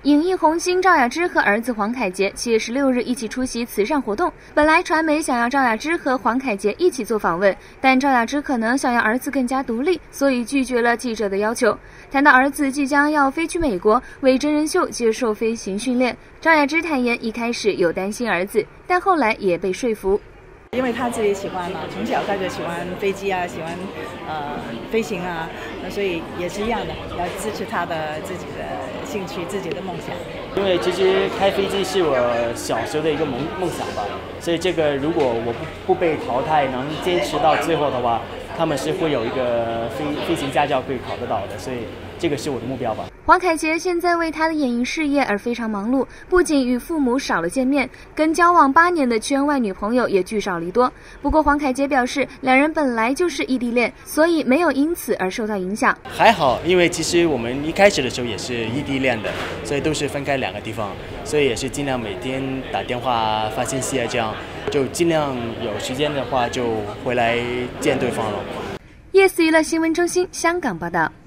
影艺红星赵雅芝和儿子黄凯杰7月16日一起出席慈善活动。本来传媒想要赵雅芝和黄凯杰一起做访问，但赵雅芝可能想要儿子更加独立，所以拒绝了记者的要求。谈到儿子即将要飞去美国为真人秀接受飞行训练，赵雅芝坦言一开始有担心儿子，但后来也被说服。 因为他自己喜欢嘛，从小他就喜欢飞机啊，喜欢飞行啊，那所以也是一样的，要支持他的自己的兴趣、自己的梦想。 因为其实开飞机是我小时候的一个梦想吧，所以这个如果我不被淘汰，能坚持到最后的话，他们是会有一个飞行驾照可以考得到的，所以这个是我的目标吧。 黄凯杰现在为他的演艺事业而非常忙碌，不仅与父母少了见面，跟交往8年的圈外女朋友也聚少离多。不过黄凯杰表示，两人本来就是异地恋，所以没有因此而受到影响。 还好，因为其实我们一开始的时候也是异地恋的，所以都是分开2个地方，所以也是尽量每天打电话发信息啊，这样就尽量有时间的话就回来见对方了。 Yes 娱乐新闻中心香港报道。